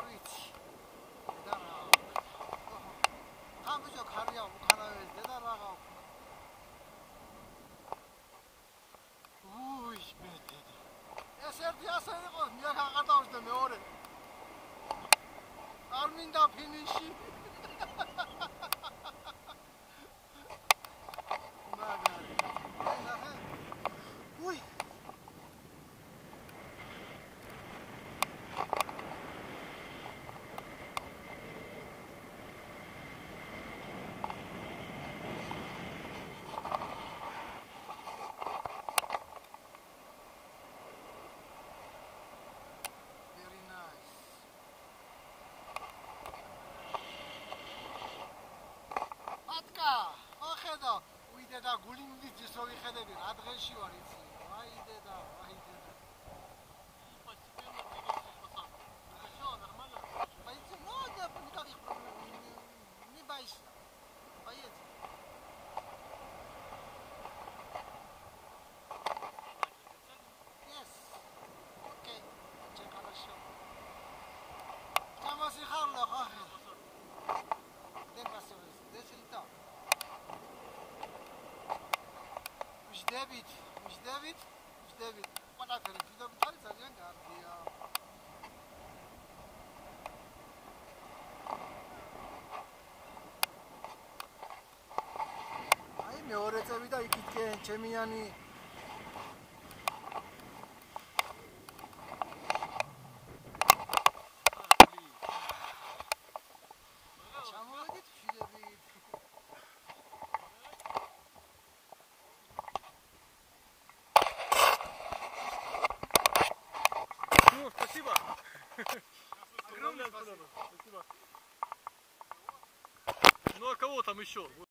ვიცი. და რა. ამბიჯო ხარია უხარავეს და რაღა. უი, მეტედი. ეს ერთი ასე იყო, მე აღარ და მეორე. არ მინდა ფინიში. მაგარი. ნახე. უი. და გულინდის ის რო ვიხედები რა დღეში ვარ იცი აი დედა Всё нормально. Пойдёте, ну да, никаких проблем не бойся. Поедем. Yes. Окей. Очень хорошо. Там осихало, ах. Δεν πასεύεις, δεν συλλητάω. David. ყველაფერი თვითონ არის ძალიან კარგია. აი მეორე წევი და იქითკენ ჩემიანი ჩამოვედით შილებით. Спасибо. Огромное спасибо. Ну а кого там еще?